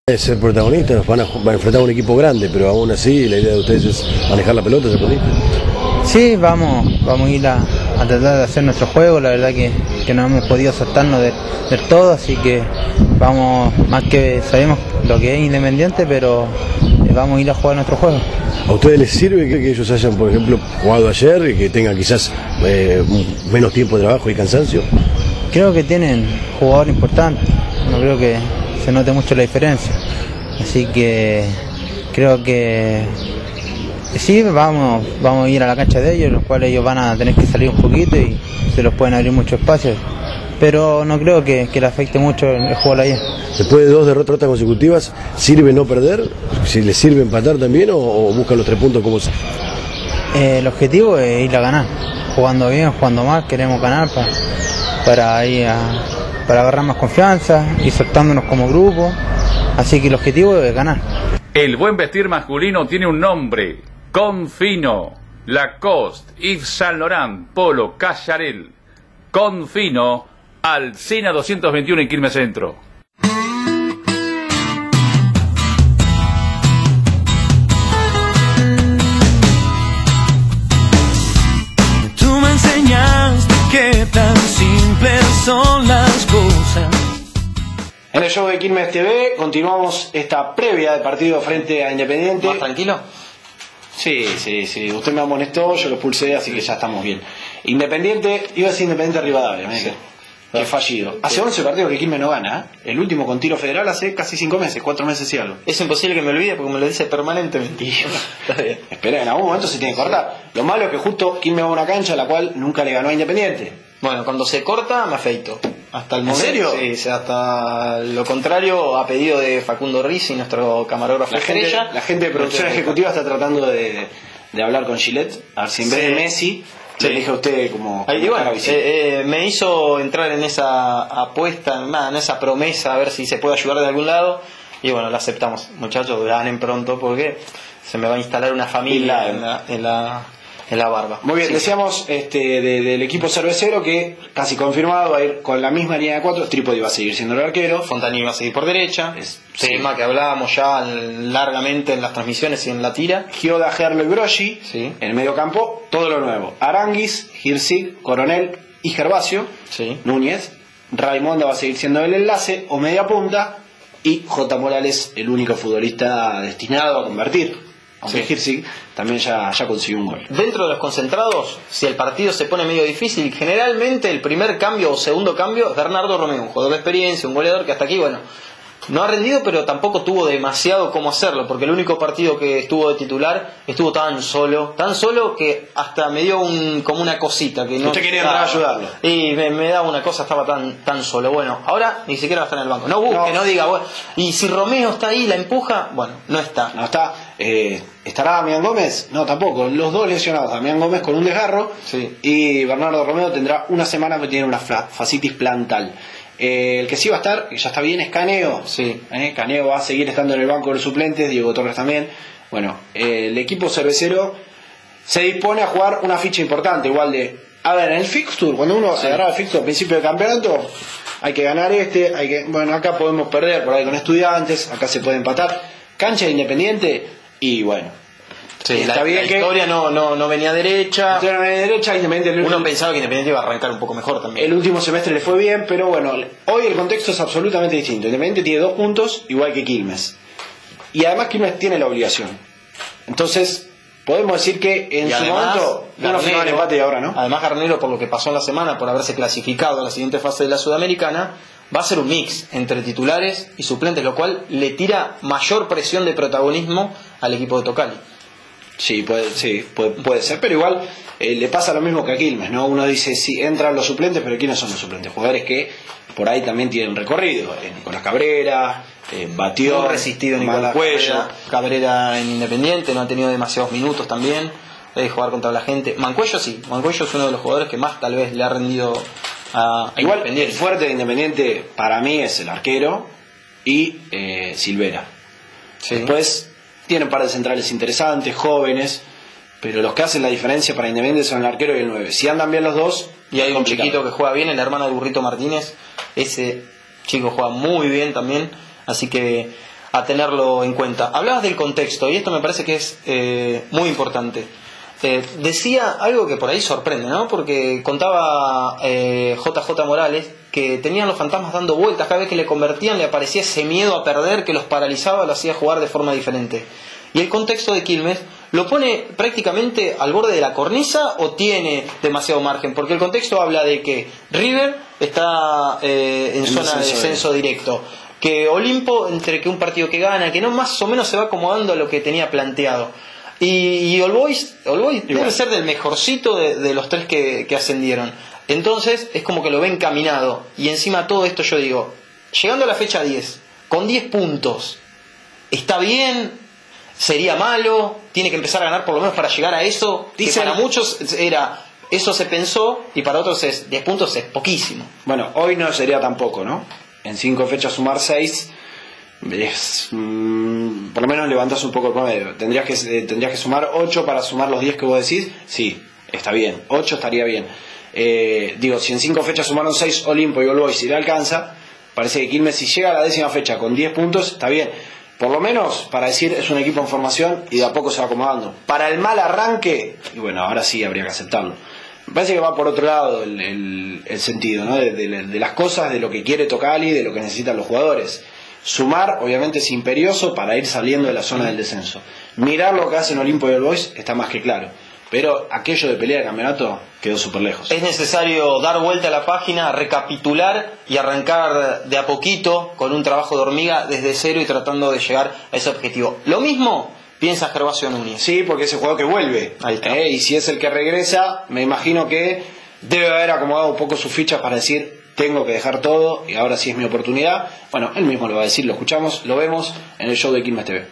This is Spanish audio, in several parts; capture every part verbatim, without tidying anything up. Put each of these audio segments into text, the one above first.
Ser protagonistas, van a, van a enfrentar a un equipo grande, pero aún así la idea de ustedes es manejar la pelota, ser protagonistas. Sí, vamos, vamos a ir a, a tratar de hacer nuestro juego. La verdad que, que no hemos podido saltarnos del de todo, así que vamos, más que sabemos lo que es Independiente, pero vamos a ir a jugar nuestro juego. ¿A ustedes les sirve que, que ellos hayan, por ejemplo, jugado ayer y que tengan quizás eh, menos tiempo de trabajo y cansancio? Creo que tienen jugadores importantes, no creo que se note mucho la diferencia, así que creo que sí, vamos, vamos a ir a la cancha de ellos, los cuales ellos van a tener que salir un poquito y se los pueden abrir muchos espacios, pero no creo que, que le afecte mucho el juego allá. Después de dos derrotas consecutivas, ¿sirve no perder? ¿Si les sirve empatar también o, o buscan los tres puntos como se... Eh, el objetivo es ir a ganar, jugando bien, jugando mal, queremos ganar para, para ir a... para agarrar más confianza y soltándonos como grupo, así que el objetivo es ganar. El buen vestir masculino tiene un nombre: Confino, Lacoste, Yves Saint Laurent, Polo, Cacharel. Confino, Alsina doscientos veintiuno en Quilmes Centro. Tú me enseñaste que tan simples son las cosas. En el show de Quilmes T V continuamos esta previa del partido frente a Independiente. ¿Más tranquilo? Sí, sí, sí. Usted me amonestó, yo lo expulsé, así que ya estamos bien. Independiente, iba a decir Independiente Rivadavia, me sí. Qué fallido. Hace once partidos que Quilmes no gana, ¿eh? El último con Tiro Federal hace casi cinco meses, cuatro meses y algo. Es imposible que me olvide porque me lo dice permanentemente. Está bien. Espera, en algún momento se tiene que cortar. Lo malo es que justo Quilmes va a una cancha a la cual nunca le ganó a Independiente. Bueno, cuando se corta me afeito. Hasta el ¿En momento, serio? Sí, hasta lo contrario, a pedido de Facundo Rizzi, nuestro camarógrafo La gente, estrella. la gente de producción ejecutiva está tratando de, de hablar con Gillette, a ver si en vez Sí. de Messi Sí. le dije a usted como, Ahí, como bueno, cara visible. eh, eh, me hizo entrar en esa apuesta, nada, en esa promesa, a ver si se puede ayudar de algún lado. Y bueno, la aceptamos. Muchachos, ganen pronto porque se me va a instalar una familia en la, en la, en la barba. Muy bien, Sí. decíamos este, de, del equipo cervecero que casi confirmado va a ir con la misma línea de cuatro. Trípodi va a seguir siendo el arquero. Fontani va a seguir por derecha, Es- tema sí. que hablábamos ya largamente en las transmisiones y en la tira. Gioda, Gerlo y Broggi. Sí. En el medio campo, todo lo nuevo. Aranguis, Hirsig, Coronel y Gervasio. Sí. Núñez. Raimonda va a seguir siendo el enlace o media punta. Y J. Morales, el único futbolista destinado a convertir. Aunque Sí. Hirsig también ya, ya consiguió un gol. Dentro de los concentrados, si el partido se pone medio difícil, generalmente el primer cambio o segundo cambio es Bernardo Romeo, un jugador de experiencia, un goleador que hasta aquí, bueno, no ha rendido, pero tampoco tuvo demasiado cómo hacerlo, porque el único partido que estuvo de titular estuvo tan solo, tan solo que hasta me dio un, como una cosita. Que no Usted quería entrar a ayudarlo. Y me, me daba una cosa, estaba tan, tan solo. Bueno, ahora ni siquiera va a estar en el banco. No busque, No. no, diga, bueno, y si Romeo está ahí, la empuja, bueno, no está. No está. Eh, ¿Estará Damián Gómez? No, tampoco. Los dos lesionados. Damián Gómez con un desgarro. Sí. Y Bernardo Romeo tendrá una semana que tiene una fra- fascitis plantal. Eh, el que sí va a estar, que ya está bien, es Caneo. Sí. Eh, Caneo va a seguir estando en el banco de los suplentes. Diego Torres también. Bueno, eh, el equipo cervecero se dispone a jugar una ficha importante. Igual de. A ver, en el fixture, cuando uno Sí. agarra el fixture al principio del campeonato, hay que ganar este. hay que Bueno, acá podemos perder por ahí con Estudiantes. Acá se puede empatar. Cancha de Independiente. Y bueno. Sí, está la, bien la que. historia no, no, no venía derecha. Tiene una derecha, Independiente. Uno pensaba que Independiente iba a arrancar un poco mejor también. El último semestre le fue bien, pero bueno, hoy el contexto es absolutamente distinto. Independiente tiene dos puntos, igual que Quilmes. Y además Quilmes tiene la obligación. Entonces, podemos decir que en Y su además, momento uno Garnero- firmaba el empate y ahora no. Además, Garnero, por lo que pasó en la semana, por haberse clasificado a la siguiente fase de la Sudamericana, va a ser un mix entre titulares y suplentes, lo cual le tira mayor presión de protagonismo al equipo de Tocali. Sí, puede, sí, puede, puede ser, pero igual eh, le pasa lo mismo que a Quilmes, ¿no? Uno dice, sí, entran los suplentes, pero ¿quiénes son los suplentes? Jugadores que por ahí también tienen recorrido. Eh, Nicolás Cabrera, eh, Batió, Muy resistido Nicolás Cuello. Cabrera, Cabrera en Independiente, no ha tenido demasiados minutos también de jugar contra la gente. Mancuello sí, Mancuello es uno de los jugadores que más tal vez le ha rendido a, a Igual el Independiente. fuerte de Independiente para mí es el arquero y eh, Silvera. Sí. Después tienen par de centrales interesantes, jóvenes, pero los que hacen la diferencia para Independiente son el arquero y el nueve. Si andan bien los dos, Y hay un complicado. chiquito que juega bien, el hermano de Burrito Martínez. Ese chico juega muy bien también. Así que a tenerlo en cuenta. Hablabas del contexto y esto me parece que es eh, muy importante. Eh, decía algo que por ahí sorprende, ¿no? Porque contaba eh, J J Morales que tenían los fantasmas dando vueltas, cada vez que le convertían le aparecía ese miedo a perder que los paralizaba, lo hacía jugar de forma diferente. Y el contexto de Quilmes lo pone prácticamente al borde de la cornisa o tiene demasiado margen, porque el contexto habla de que River está eh, en, en zona de descenso directo, que Olimpo, entre que un partido que gana, que no, más o menos se va acomodando a lo que tenía planteado. Y, y All Boys, All Boys debe ser del mejorcito de, de los tres que, que ascendieron. Entonces es como que lo ven caminado. Y encima todo esto yo digo, llegando a la fecha diez, con diez puntos, ¿está bien? ¿Sería malo? ¿Tiene que empezar a ganar por lo menos para llegar a eso? Dicen, que para muchos era, eso se pensó, y para otros es diez puntos es poquísimo. Bueno, hoy no sería tampoco, ¿no? En cinco fechas sumar seis es, mmm, por lo menos levantas un poco el promedio. Tendrías que, eh, tendrías que sumar ocho para sumar los diez que vos decís. Sí, está bien, ocho estaría bien. Eh, digo, si en cinco fechas sumaron seis Olimpo y All Boys, si le alcanza, parece que Quilmes, si llega a la décima fecha con diez puntos, está bien. Por lo menos para decir es un equipo en formación y de a poco se va acomodando. Para el mal arranque, y bueno, ahora sí habría que aceptarlo. Me parece que va por otro lado el, el, el sentido, ¿no? De, de, de las cosas, de lo que quiere Tocali, de lo que necesitan los jugadores. Sumar, obviamente, es imperioso para ir saliendo de la zona del descenso. Mirar lo que hacen Olimpo y All Boys está más que claro. Pero aquello de pelea de campeonato quedó súper lejos. Es necesario dar vuelta a la página, recapitular y arrancar de a poquito con un trabajo de hormiga desde cero y tratando de llegar a ese objetivo. Lo mismo piensa Gervasio Núñez. Sí, porque es el jugador que vuelve. Ahí está. Eh, y si es el que regresa, me imagino que debe haber acomodado un poco sus fichas para decir, tengo que dejar todo y ahora sí es mi oportunidad. Bueno, él mismo lo va a decir, lo escuchamos, lo vemos en el show de Quilmes T V.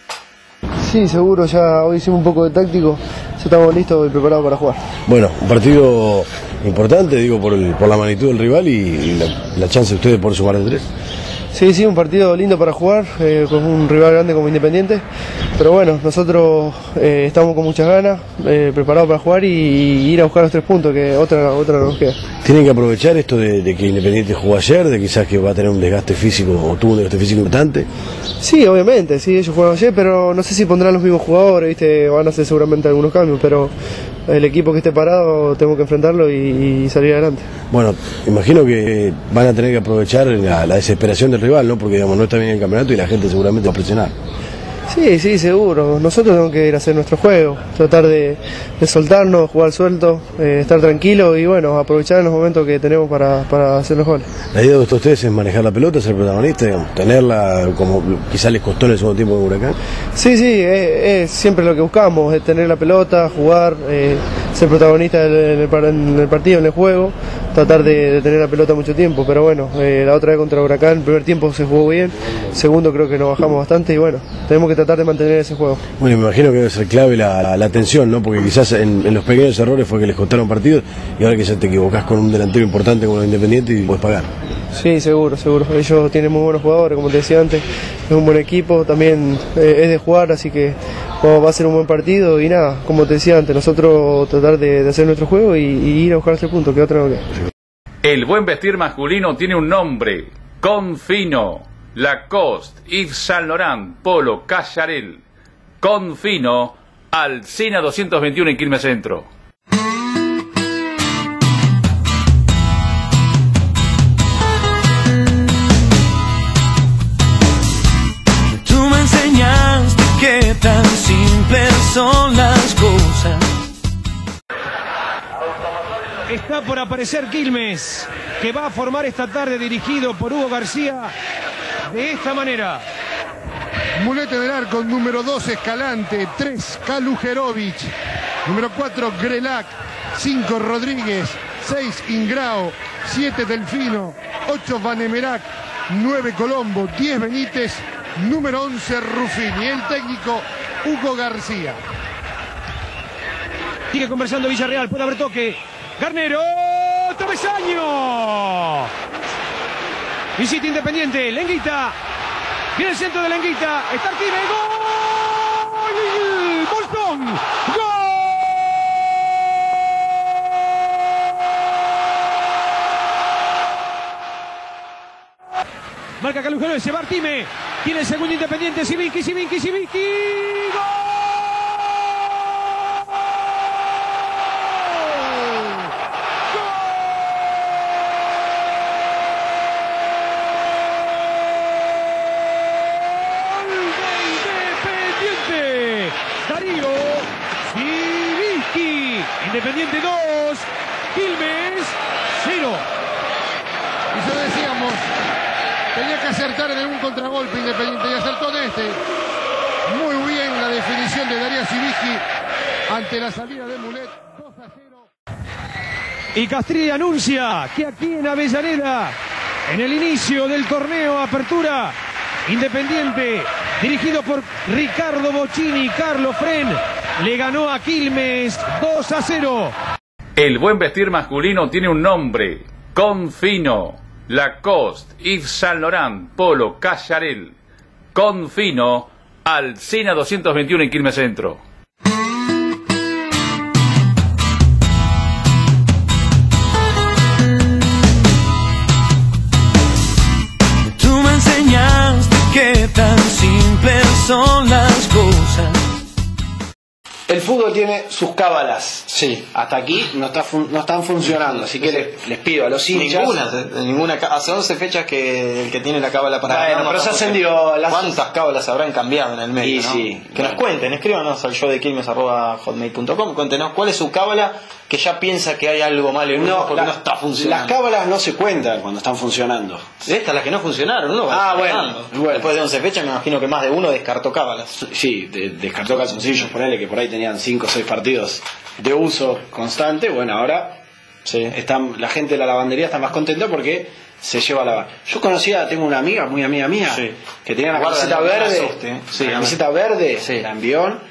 Sí, seguro, ya hoy hicimos un poco de táctico, ya estamos listos y preparados para jugar. Bueno, un partido importante, digo, por, el, por la magnitud del rival y, y la, la chance de ustedes por sumar de tres. Sí, sí, un partido lindo para jugar, eh, con un rival grande como Independiente, pero bueno, nosotros eh, estamos con muchas ganas, eh, preparados para jugar y, y ir a buscar los tres puntos, que otra, otra no nos queda. Tienen que aprovechar esto de, de que Independiente jugó ayer, de quizás que va a tener un desgaste físico o tuvo un desgaste físico importante. Sí, obviamente, sí, ellos jugaron ayer, pero no sé si pondrán los mismos jugadores, ¿viste? Van a hacer seguramente algunos cambios, pero el equipo que esté parado tenemos que enfrentarlo y, y salir adelante. Bueno, imagino que van a tener que aprovechar la, la desesperación del rival, ¿no? Porque digamos, no está bien el campeonato y la gente seguramente va a presionar. Sí, sí, seguro. Nosotros tenemos que ir a hacer nuestro juego, tratar de, de soltarnos, jugar suelto, eh, estar tranquilo y bueno, aprovechar los momentos que tenemos para, para hacer los goles. La idea de todos ustedes es manejar la pelota, ser protagonista, digamos, tenerla como quizás les costó en el segundo tiempo de Huracán. Sí, sí, es, es siempre lo que buscamos, es tener la pelota, jugar, eh, ser protagonista en el, en el partido, en el juego, tratar de, de tener la pelota mucho tiempo, pero bueno, eh, la otra vez contra Huracán, el primer tiempo se jugó bien, segundo creo que nos bajamos bastante y bueno, tenemos que tratar de mantener ese juego. Bueno, me imagino que debe ser clave la, la, la atención, ¿no? Porque quizás en, en los pequeños errores fue que les costaron partidos y ahora quizás te equivocás con un delantero importante como el Independiente y puedes pagar. Sí, seguro, seguro. Ellos tienen muy buenos jugadores, como te decía antes, es un buen equipo, también eh, es de jugar, así que bueno, va a ser un buen partido y nada, como te decía antes, nosotros tratar de, de hacer nuestro juego y, y ir a buscar ese punto, que otra no queda. El buen vestir masculino tiene un nombre, Confino, Lacoste, Yves Saint Laurent, Polo, Cacharel, Confino, Alsina doscientos veintiuno en Quilmes Centro. Tú me enseñaste que tan simples son las cosas. Está por aparecer Quilmes, que va a formar esta tarde dirigido por Hugo García de esta manera. Mulete del arco, número dos Escalante, tres Kalujerovic, número cuatro Grelac, cinco Rodríguez, seis Ingrao, siete Delfino, ocho Vanemerac, nueve Colombo, diez Benítez, número once Ruffini. El técnico Hugo García. Sigue conversando Villarreal, puede haber toque. Garnero, travesaño. Visita Independiente, Lenguita. Viene el centro de Lenguita. Está Artime, gol. Bolsón, gol. Marca Calujero, se va Artime. Tiene el segundo Independiente, Sivinski, Sivinski, Sivinski. ¡Gol! Darío Sivinski. Independiente dos, Quilmes cero. Y ya decíamos, tenía que acertar en algún contragolpe Independiente y acertó de este. Muy bien la definición de Darío Sivinski ante la salida de Mulet. dos a cero. Y Castrilli anuncia que aquí en Avellaneda, en el inicio del torneo Apertura, Independiente, dirigido por Ricardo Bocchini y Carlos Fren, le ganó a Quilmes dos a cero. El buen vestir masculino tiene un nombre: Confino, Lacoste, Yves Saint Laurent, Polo, Cacharel. Confino, Alsina doscientos veintiuno en Quilmes Centro. Tú me enseñaste que tan simples son las cosas. El fútbol tiene sus cábalas. Sí. Hasta aquí no, está fun- no están funcionando, así que les, les pido a los hinchas. Ninguna, ninguna. Hace once fechas que el que tiene la cábala para Bueno, ganar no pero se está ascendió las- ¿Cuántas cábalas habrán cambiado en el medio? Y ¿no? sí, Que bueno. nos cuenten, escríbanos al show de quilmes arroba hotmail punto com, cuéntenos cuál es su cábala que ya piensa que hay algo mal en uno No, porque la- no está funcionando. Las cábalas no se cuentan cuando están funcionando. Estas las que no funcionaron, ¿no? Ah, bueno, Ganando. bueno. Después de once fechas me imagino que más de uno descartó cábalas. Sí, de- descartó calzoncillos, ponele que por ahí tenían cinco o seis partidos de uso constante. Bueno, ahora Sí. están, la gente de la lavandería está más contenta porque se lleva a lavar. Yo conocía, tengo una amiga, muy amiga mía, Sí. que tenía la Guarda, camiseta no me verde, asuste, ¿eh? Sí, la a camiseta verde, Sí. la envió,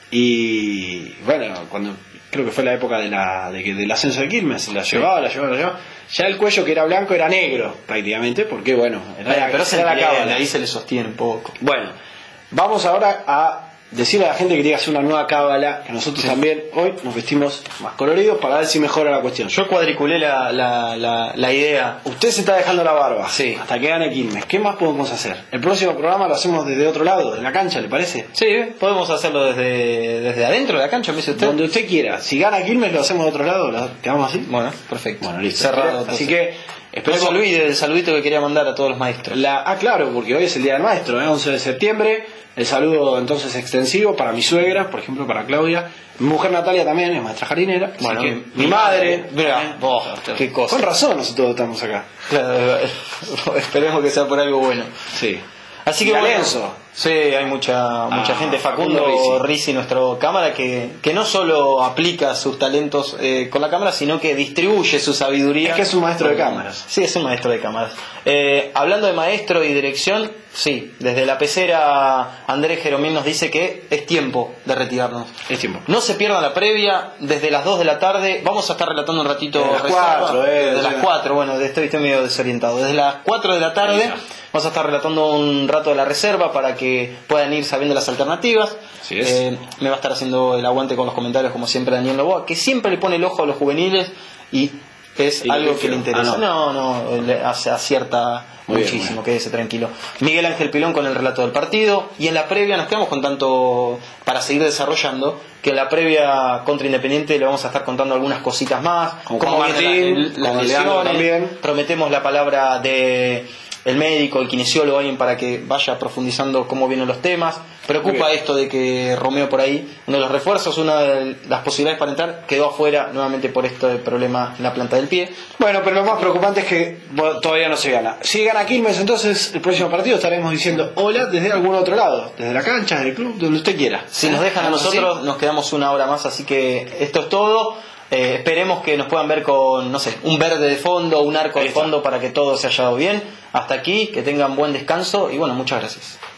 y bueno, cuando creo que fue la época de la de que- del ascenso de Quilmes, la llevaba, la llevaba, la llevaba. Ya el cuello que era blanco era negro prácticamente, porque bueno, era, Bueno, pero se era le la cábala. ahí se le sostiene un poco. Bueno, vamos ahora a decirle a la gente que tiene que hacer una nueva cábala, que nosotros también hoy nos vestimos más coloridos para ver si mejora la cuestión. Yo cuadriculé la, la, la, la idea. Usted se está dejando la barba, Sí. hasta que gane Quilmes. ¿Qué más podemos hacer? El próximo programa lo hacemos desde otro lado, de la cancha, ¿le parece? Sí, podemos hacerlo desde, desde adentro de la cancha, me dice usted. Donde usted quiera. Si gana Quilmes lo hacemos de otro lado, ¿lo quedamos así? Bueno, perfecto. Bueno, listo. Cerrado. Así entonces. que No se esperemos. olvide del saludito que quería mandar a todos los maestros. La, ah, claro, porque hoy es el Día del Maestro, ¿eh? once de septiembre. El saludo entonces extensivo para mi suegra, por ejemplo, para Claudia. Mi mujer Natalia también es maestra jardinera. Así Bueno, que mi mi madre. Mira, oh, qué cosa. Con razón nosotros estamos acá. Claro, esperemos que sea por algo bueno. Sí. Así que Y bueno, Alenzo. sí, hay mucha mucha Ah, gente. Facundo Facundo Rizzi. Rizzi, nuestro cámara, que, que no solo aplica sus talentos eh, con la cámara, sino que distribuye su sabiduría. Es que es un maestro de cámaras. Sí, es un maestro de cámaras. Eh, hablando de maestro y dirección, sí, desde la pecera Andrés Jeromín nos dice que es tiempo de retirarnos. Es tiempo. No se pierdan la previa, desde las dos de la tarde, vamos a estar relatando un ratito. Desde las reserva. cuatro, eh, Desde sí. las cuatro, bueno, estoy, estoy medio desorientado. Desde las cuatro de la tarde vamos a estar relatando un rato de la reserva para que puedan ir sabiendo las alternativas. Así es. Eh, me va a estar haciendo el aguante con los comentarios, como siempre, Daniel Novoa, que siempre le pone el ojo a los juveniles y es Y le algo que le prefiero. interesa. Ah, no, no, le hace, acierta Muy bien, muchísimo, bueno. quédese tranquilo. Miguel Ángel Pilón con el relato del partido, y en la previa nos quedamos con tanto para seguir desarrollando, que en la previa contra Independiente le vamos a estar contando algunas cositas más, Con cómo Juan vienen Martín, las con Leandro lesiones, también. prometemos la palabra de el médico, el kinesiólogo, alguien para que vaya profundizando cómo vienen los temas. Preocupa Bien. esto de que Romeo por ahí, uno de los refuerzos, una de las posibilidades para entrar, quedó afuera nuevamente por este problema en la planta del pie. Bueno, pero lo más preocupante es que bueno, todavía no se gana. Si gana Quilmes, entonces el próximo partido estaremos diciendo hola desde algún otro lado, desde la cancha, desde el club, donde usted quiera. Si nos dejan a ¿Vamos así? nosotros, nos quedamos una hora más, así que esto es todo. Eh, esperemos que nos puedan ver con, no sé, un verde de fondo, un arco Ahí de está. fondo para que todo se haya dado bien. Hasta aquí, que tengan buen descanso y bueno, muchas gracias.